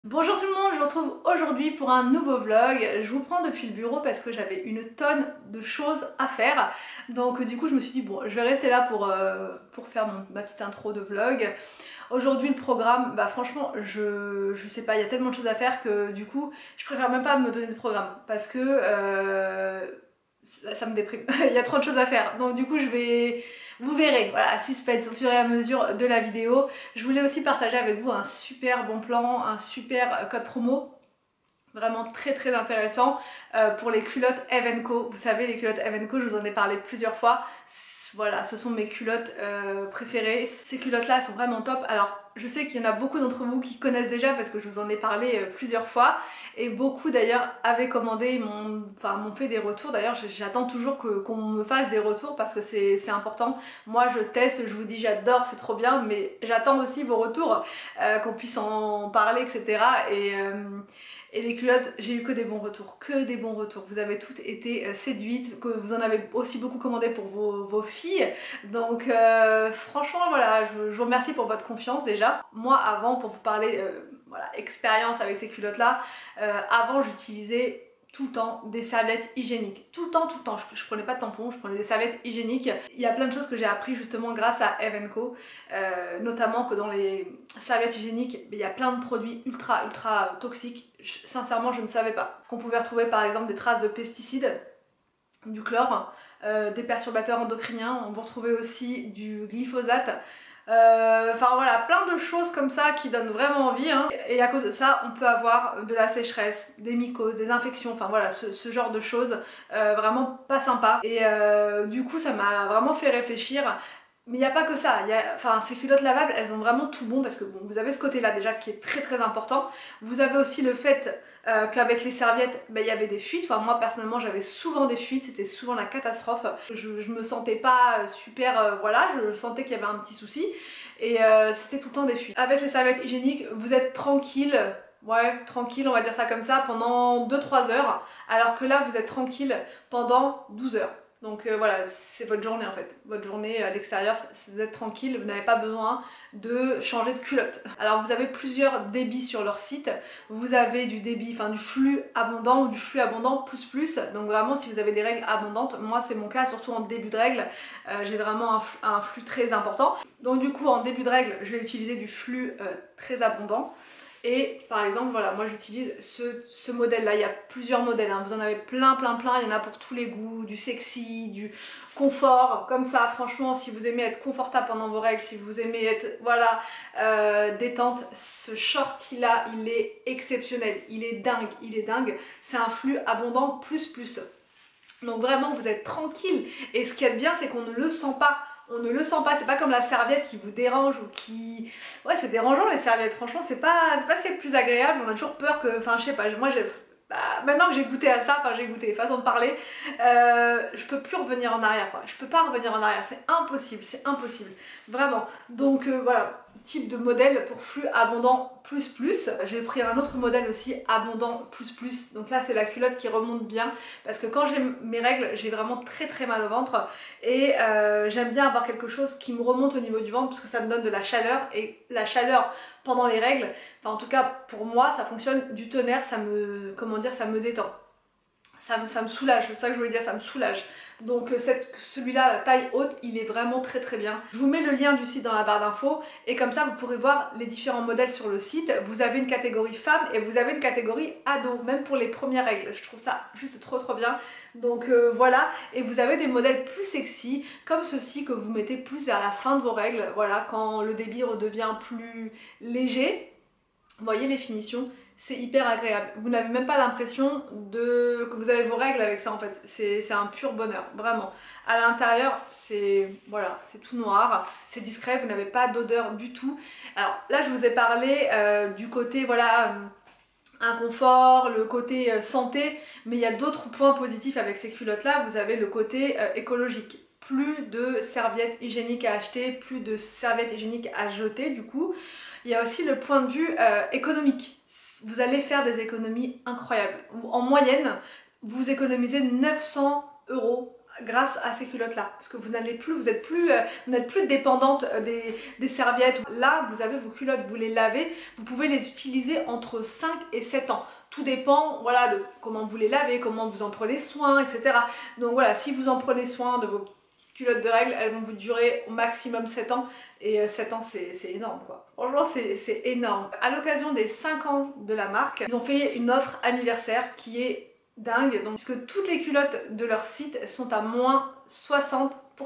Bonjour tout le monde, je vous retrouve aujourd'hui pour un nouveau vlog. Je vous prends depuis le bureau parce que j'avais une tonne de choses à faire. Donc du coup je me suis dit bon, je vais rester là pour faire ma petite intro de vlog. Aujourd'hui le programme, bah franchement je sais pas, il y a tellement de choses à faire que du coup je préfère même pas me donner de programme parce que ça me déprime. Il y a trop de choses à faire. Donc du coup vous verrez, voilà, suspense au fur et à mesure de la vidéo. Je voulais aussi partager avec vous un super bon plan, un super code promo. Vraiment très très intéressant pour les culottes Evenco. Vous savez, les culottes Evenco, je vous en ai parlé plusieurs fois. Voilà, ce sont mes culottes préférées. Ces culottes là sont vraiment top. Alors je sais qu'il y en a beaucoup d'entre vous qui connaissent déjà parce que je vous en ai parlé plusieurs fois. Et beaucoup d'ailleurs avaient commandé, m'ont fait des retours. D'ailleurs j'attends toujours qu'on me fasse des retours parce que c'est important. Moi je teste, je vous dis j'adore, c'est trop bien. Mais j'attends aussi vos retours, qu'on puisse en parler, etc. Et les culottes, j'ai eu que des bons retours, que des bons retours. Vous avez toutes été séduites, que vous en avez aussi beaucoup commandé pour vos filles. Donc franchement voilà, je vous remercie pour votre confiance déjà. Moi avant, pour vous parler voilà, expérience avec ces culottes là, avant j'utilisais tout le temps des serviettes hygiéniques. Tout le temps, tout le temps. Je prenais pas de tampons, je prenais des serviettes hygiéniques. Il y a plein de choses que j'ai appris justement grâce à Evenco, notamment que dans les serviettes hygiéniques, il y a plein de produits ultra toxiques. Sincèrement, je ne savais pas. Qu'on pouvait retrouver par exemple des traces de pesticides, du chlore, des perturbateurs endocriniens. On peut retrouver aussi du glyphosate. Enfin voilà, plein de choses comme ça qui donnent vraiment envie, hein. Et à cause de ça, on peut avoir de la sécheresse, des mycoses, des infections, enfin voilà, ce genre de choses vraiment pas sympa. Et du coup, ça m'a vraiment fait réfléchir. Mais il n'y a pas que ça, enfin, ces culottes lavables, elles ont vraiment tout bon parce que bon, vous avez ce côté-là déjà qui est très important. Vous avez aussi le fait qu'avec les serviettes, il y avait des fuites. Enfin, moi personnellement, j'avais souvent des fuites, c'était souvent la catastrophe. Je me sentais pas super, voilà, je sentais qu'il y avait un petit souci et c'était tout le temps des fuites. Avec les serviettes hygiéniques, vous êtes tranquille. Ouais, tranquille, on va dire ça comme ça, pendant 2-3 heures, alors que là, vous êtes tranquille pendant 12 heures. Donc voilà, c'est votre journée en fait. Votre journée à l'extérieur, vous êtes tranquille, vous n'avez pas besoin de changer de culotte. Alors vous avez plusieurs débits sur leur site. Vous avez du débit, enfin du flux abondant ou du flux abondant plus. Donc vraiment si vous avez des règles abondantes, moi c'est mon cas, surtout en début de règles, j'ai vraiment un flux très important. Donc du coup en début de règles, je vais utiliser du flux très abondant. Et par exemple, voilà, moi j'utilise ce modèle-là. Il y a plusieurs modèles, hein. Vous en avez plein. Il y en a pour tous les goûts, du sexy, du confort, comme ça. Franchement, si vous aimez être confortable pendant vos règles, si vous aimez être, voilà, détente, ce shorty-là, il est exceptionnel. Il est dingue. C'est un flux abondant plus. Donc vraiment, vous êtes tranquille. Et ce qui est bien, c'est qu'on ne le sent pas. On ne le sent pas, c'est pas comme la serviette qui vous dérange ou qui... Ouais, c'est dérangeant les serviettes, franchement, c'est pas ce qui est le plus agréable. On a toujours peur que... Enfin, je sais pas, moi j'ai... Bah, maintenant que j'ai goûté à ça, enfin j'ai goûté, façon de parler, je peux plus revenir en arrière quoi. Je peux pas revenir en arrière, c'est impossible, vraiment. Donc voilà, type de modèle pour flux abondant plus. J'ai pris un autre modèle aussi abondant plus. Donc là c'est la culotte qui remonte bien parce que quand j'ai mes règles, j'ai vraiment très mal au ventre et j'aime bien avoir quelque chose qui me remonte au niveau du ventre parce que ça me donne de la chaleur et la chaleur pendant les règles, enfin en tout cas pour moi ça fonctionne du tonnerre, ça me, comment dire, ça me détend. Ça me soulage, c'est ça que je voulais dire, ça me soulage. Donc celui-là, la taille haute, il est vraiment très bien. Je vous mets le lien du site dans la barre d'infos et comme ça vous pourrez voir les différents modèles sur le site. Vous avez une catégorie femme et vous avez une catégorie ado, même pour les premières règles. Je trouve ça juste trop bien. Donc voilà, et vous avez des modèles plus sexy, comme ceci que vous mettez plus vers la fin de vos règles, voilà, quand le débit redevient plus léger. Vous voyez les finitions, c'est hyper agréable. Vous n'avez même pas l'impression que vous avez vos règles avec ça en fait. C'est un pur bonheur, vraiment. À l'intérieur, c'est voilà, c'est tout noir, c'est discret, vous n'avez pas d'odeur du tout. Alors là, je vous ai parlé du côté voilà inconfort, le côté santé, mais il y a d'autres points positifs avec ces culottes là. Vous avez le côté écologique. Plus de serviettes hygiéniques à acheter, plus de serviettes hygiéniques à jeter du coup. Il y a aussi le point de vue économique. Vous allez faire des économies incroyables. En moyenne, vous économisez 900 € grâce à ces culottes là, parce que vous n'êtes plus dépendante des serviettes. Là vous avez vos culottes, vous les lavez, vous pouvez les utiliser entre 5 et 7 ans. Tout dépend, voilà, de comment vous les lavez, comment vous en prenez soin, etc. Donc voilà, si vous en prenez soin de vos petites culottes de règles, elles vont vous durer au maximum 7 ans. Et 7 ans c'est énorme quoi. Franchement c'est énorme. À l'occasion des 5 ans de la marque, ils ont fait une offre anniversaire qui est dingue, donc puisque toutes les culottes de leur site sont à moins 60%.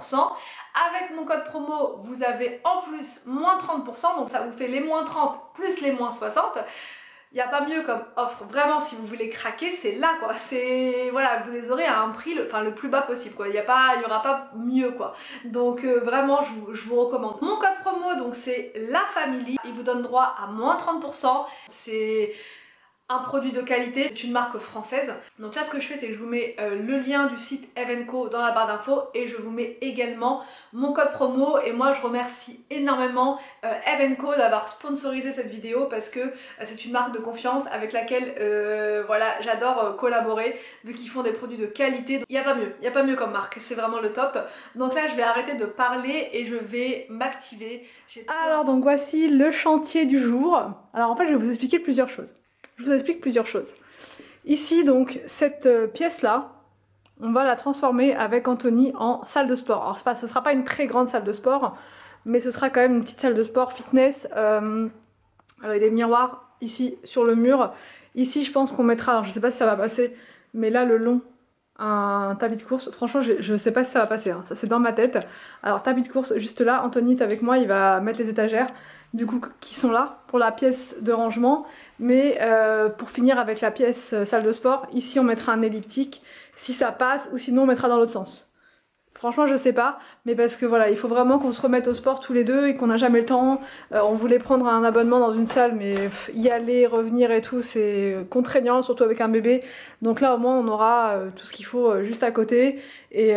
Avec mon code promo, vous avez en plus moins 30%, donc ça vous fait les moins 30 plus les moins 60. Il n'y a pas mieux comme offre, vraiment si vous voulez craquer, c'est là quoi, c'est voilà, vous les aurez à un prix le plus bas possible quoi, il y aura pas mieux quoi. Donc vraiment je vous recommande. Mon code promo donc c'est la family, il vous donne droit à moins 30%, c'est un produit de qualité, c'est une marque française. Donc là ce que je fais c'est que je vous mets le lien du site Evenko dans la barre d'infos et je vous mets également mon code promo. Et moi je remercie énormément Evenko d'avoir sponsorisé cette vidéo parce que c'est une marque de confiance avec laquelle voilà, j'adore collaborer vu qu'ils font des produits de qualité. Il n'y a pas mieux comme marque, c'est vraiment le top. Donc là je vais arrêter de parler et je vais m'activer. Alors donc voici le chantier du jour. Alors en fait je vais vous expliquer plusieurs choses. Je vous explique plusieurs choses. Ici donc cette pièce là, on va la transformer avec Anthony en salle de sport. Alors ce ne sera pas une très grande salle de sport, mais ce sera quand même une petite salle de sport fitness avec des miroirs ici sur le mur. Ici je pense qu'on mettra, alors je sais pas si ça va passer, mais là le long, un tapis de course. Franchement je sais pas si ça va passer, hein. Ça c'est dans ma tête. Alors tapis de course juste là, Anthony est avec moi, il va mettre les étagères du coup qui sont là pour la pièce de rangement. Mais pour finir avec la pièce salle de sport, ici on mettra un elliptique si ça passe, ou sinon on mettra dans l'autre sens. Franchement je sais pas, mais parce que voilà, il faut vraiment qu'on se remette au sport tous les deux et qu'on n'a jamais le temps. On voulait prendre un abonnement dans une salle, mais y aller, revenir et tout, c'est contraignant, surtout avec un bébé. Donc là au moins on aura tout ce qu'il faut juste à côté. Et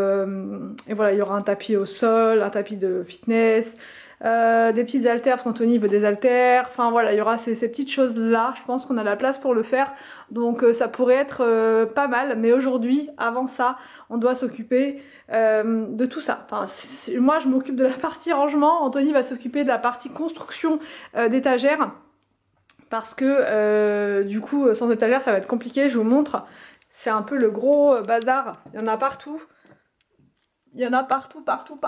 voilà, il y aura un tapis au sol, un tapis de fitness. Des petites haltères parce qu'Anthony veut des haltères, enfin voilà, il y aura ces petites choses là, je pense qu'on a la place pour le faire, donc ça pourrait être pas mal. Mais aujourd'hui, avant ça, on doit s'occuper de tout ça. Enfin, moi je m'occupe de la partie rangement, Anthony va s'occuper de la partie construction d'étagères, parce que du coup sans étagères ça va être compliqué. Je vous montre, c'est un peu le gros bazar, il y en a partout. Il y en a partout, partout.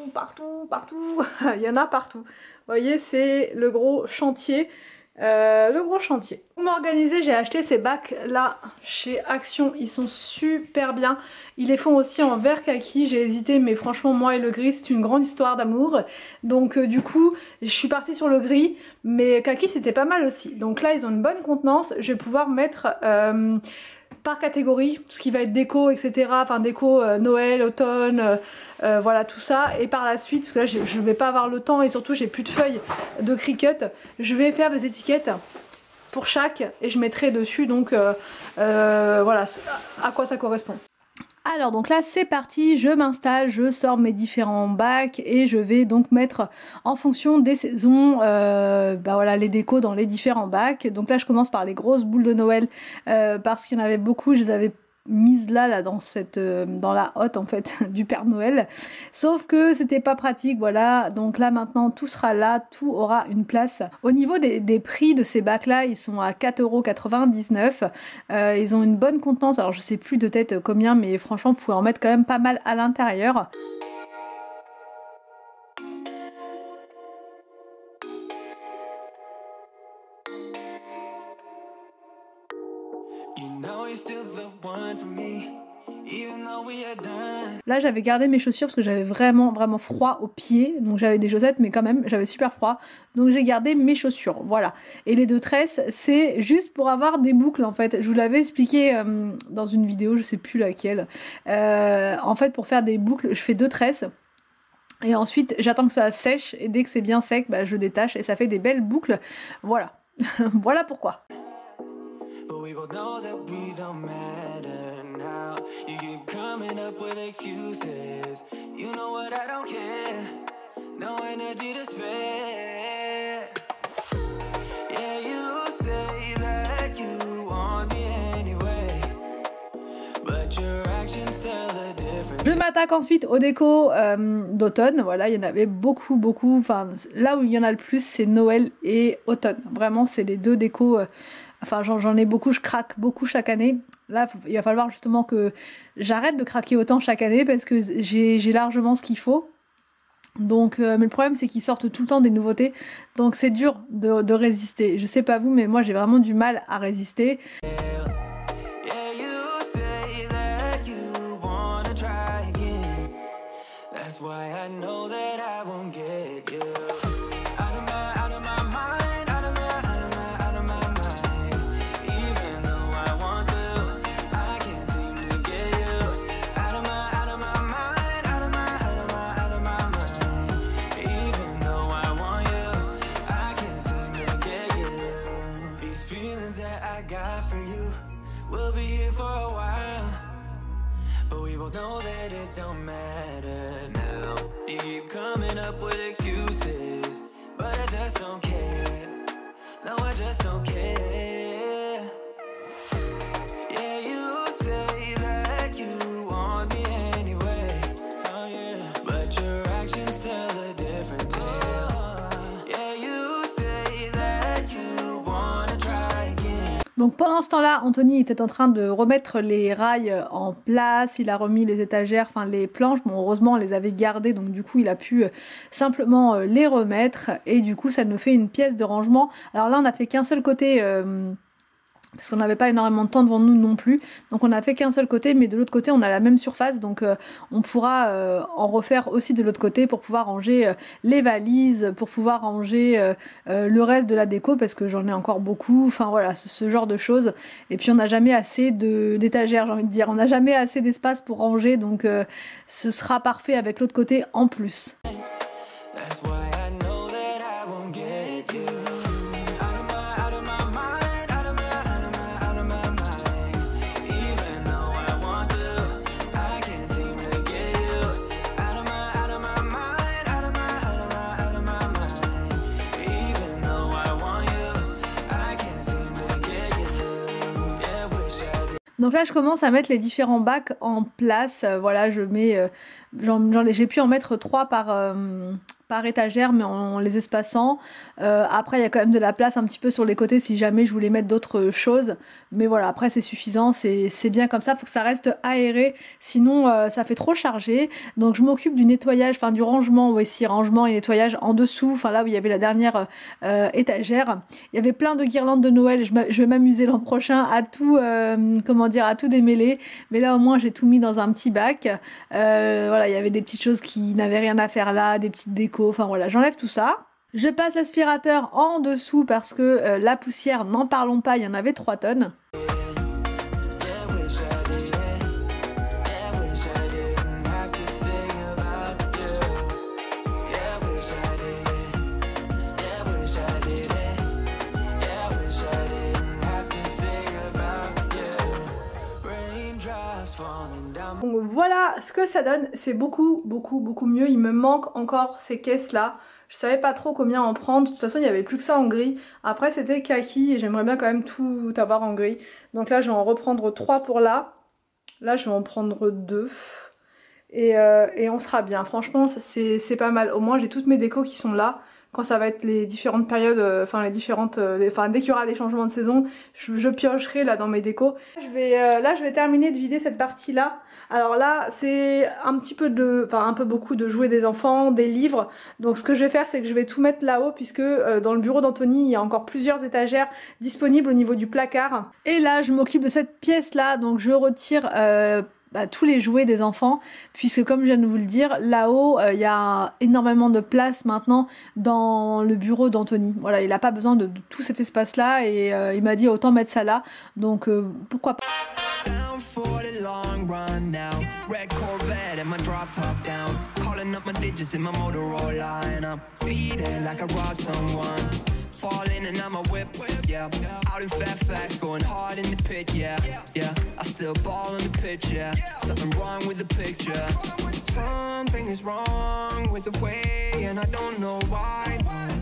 Il y en a partout. Vous voyez, c'est le gros chantier. Pour m'organiser, j'ai acheté ces bacs là chez Action. Ils sont super bien. Ils les font aussi en vert kaki. J'ai hésité, mais franchement, moi et le gris, c'est une grande histoire d'amour. Donc du coup, je suis partie sur le gris. Mais kaki, c'était pas mal aussi. Donc là, ils ont une bonne contenance. Je vais pouvoir mettre... par catégorie, ce qui va être déco, etc. Enfin déco Noël, automne, voilà tout ça. Et par la suite, parce que là je vais pas avoir le temps et surtout j'ai plus de feuilles de Cricut, je vais faire des étiquettes pour chaque et je mettrai dessus donc voilà à quoi ça correspond. Alors donc là c'est parti, je m'installe, je sors mes différents bacs et je vais donc mettre en fonction des saisons bah voilà, les décos dans les différents bacs. Donc là je commence par les grosses boules de Noël parce qu'il y en avait beaucoup, je les avais mises là dans cette dans la hotte en fait du Père Noël, sauf que c'était pas pratique, voilà. Donc là maintenant tout sera là, tout aura une place. Au niveau des prix de ces bacs là, ils sont à 4,99 €. Ils ont une bonne contenance, alors je sais plus de tête combien, mais franchement vous pouvez en mettre quand même pas mal à l'intérieur. Là j'avais gardé mes chaussures parce que j'avais vraiment froid aux pieds, donc j'avais des chaussettes mais quand même j'avais super froid, donc j'ai gardé mes chaussures, voilà. Et les deux tresses c'est juste pour avoir des boucles en fait, je vous l'avais expliqué dans une vidéo, je sais plus laquelle. En fait pour faire des boucles je fais deux tresses et ensuite j'attends que ça sèche et dès que c'est bien sec bah, je détache et ça fait des belles boucles, voilà. Voilà pourquoi. But we both know that we don't matter now. You keep coming up with excuses. You know what, I don't care. No energy to spare. Yeah, you say that you want me anyway, but your actions tell a different m'attaque ensuite aux décos d'automne. Voilà, il y en avait beaucoup. Enfin, là où il y en a le plus, c'est Noël et automne. Vraiment, c'est les deux décos. Enfin, j'en ai beaucoup, je craque beaucoup chaque année. Là, il va falloir justement que j'arrête de craquer autant chaque année parce que j'ai largement ce qu'il faut. Donc, mais le problème c'est qu'ils sortent tout le temps des nouveautés, donc c'est dur de résister. Je sais pas vous, mais moi j'ai vraiment du mal à résister. Know that it don't matter now. You keep coming up with excuses, but I just don't care. No, I just don't care. Yeah, you say that you want me anyway. Oh yeah, but your actions tell a different tale. Yeah, you say that you wanna try again. Donc pendant ce temps-là, Anthony était en train de remettre les rails en place, il a remis les étagères, enfin les planches, bon heureusement on les avait gardées, donc du coup il a pu simplement les remettre, et du coup ça nous fait une pièce de rangement. Alors là on a fait qu'un seul côté, parce qu'on n'avait pas énormément de temps devant nous non plus, donc on a fait qu'un seul côté, mais de l'autre côté on a la même surface, donc on pourra en refaire aussi de l'autre côté pour pouvoir ranger les valises, pour pouvoir ranger le reste de la déco, parce que j'en ai encore beaucoup, enfin voilà, ce genre de choses. Et puis on n'a jamais assez d'étagères, j'ai envie de dire, on n'a jamais assez d'espace pour ranger, donc ce sera parfait avec l'autre côté en plus. Donc là je commence à mettre les différents bacs en place, voilà je mets, j'ai pu en mettre 3 par étagère, mais en les espaçant. Après il y a quand même de la place un petit peu sur les côtés si jamais je voulais mettre d'autres choses, mais voilà, après c'est suffisant, c'est bien comme ça, faut que ça reste aéré, sinon ça fait trop chargé. Donc je m'occupe du nettoyage, enfin du rangement, aussi rangement et nettoyage en dessous, enfin là où il y avait la dernière étagère. Il y avait plein de guirlandes de Noël, je vais m'amuser l'an prochain à tout, comment dire, à tout démêler, mais là au moins j'ai tout mis dans un petit bac. Voilà, il y avait des petites choses qui n'avaient rien à faire là, des petites décos, enfin voilà, j'enlève tout ça. Je passe l'aspirateur en dessous parce que la poussière, n'en parlons pas, il y en avait 3 tonnes. Donc voilà ce que ça donne, c'est beaucoup mieux. Il me manque encore ces caisses là, je savais pas trop combien en prendre, de toute façon il n'y avait plus que ça en gris, après c'était kaki et j'aimerais bien quand même tout avoir en gris, donc là je vais en reprendre 3 pour là je vais en prendre 2 et on sera bien, franchement c'est pas mal, au moins j'ai toutes mes décos qui sont là. Quand ça va être les différentes périodes, enfin dès qu'il y aura les changements de saison, je piocherai là dans mes décos. Là je vais terminer de vider cette partie là. Alors là c'est un petit peu beaucoup de jouets des enfants, des livres. Donc ce que je vais faire c'est que je vais tout mettre là-haut, puisque dans le bureau d'Anthony il y a encore plusieurs étagères disponibles au niveau du placard. Et là je m'occupe de cette pièce là, donc je retire tous les jouets des enfants, puisque comme je viens de vous le dire, là-haut il y a énormément de place maintenant dans le bureau d'Anthony. Voilà, il n'a pas besoin de tout cet espace là, et il m'a dit autant mettre ça là, donc pourquoi pas. Falling and I'm a whip, yeah. Out in Fairfax, going hard in the pit, yeah. Yeah, I still ball in the pitch, yeah. Something wrong with the picture. Something is wrong with the way, and I don't know why.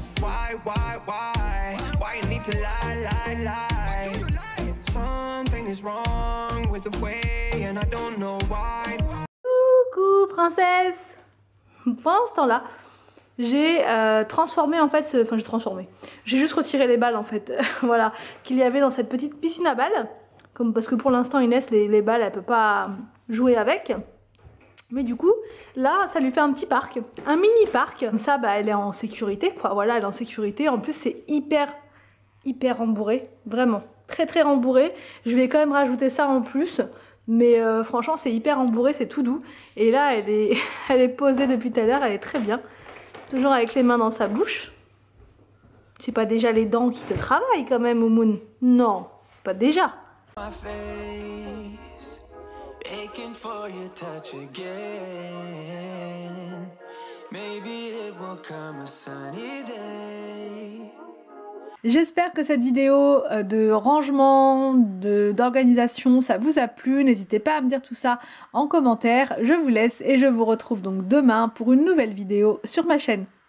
Why you need to lie. Something is wrong with the way, and I don't know why. Coucou, princesse. Pendant ce temps-là, j'ai transformé en fait, enfin j'ai transformé. J'ai juste retiré les balles en fait, voilà, qu'il y avait dans cette petite piscine à balles. Parce que pour l'instant Inès, les balles, elle peut pas jouer avec. Mais du coup, là, ça lui fait un petit parc, un mini parc. Comme ça, bah, elle est en sécurité, quoi. Voilà, elle est en sécurité. En plus, c'est hyper rembourré, vraiment. Très rembourré. Je vais quand même rajouter ça en plus. Mais franchement, c'est hyper rembourré, c'est tout doux. Et là, elle est posée depuis tout à l'heure, elle est très bien. Toujours avec les mains dans sa bouche. C'est pas déjà les dents qui te travaillent quand même, Oumoun? Non, pas déjà. My face, aching for your touch again. Maybe it will come a sunny day. J'espère que cette vidéo de rangement, d'organisation, ça vous a plu. N'hésitez pas à me dire tout ça en commentaire. Je vous laisse et je vous retrouve donc demain pour une nouvelle vidéo sur ma chaîne.